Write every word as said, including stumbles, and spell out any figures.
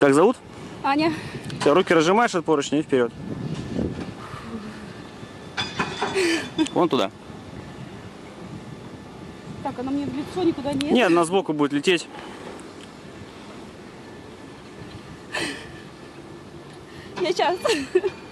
Как зовут? Аня. Ты руки разжимаешь от поручня и вперед. Вон туда. Так, она мне в лицо никуда не... Нет, она сбоку будет лететь. Я сейчас.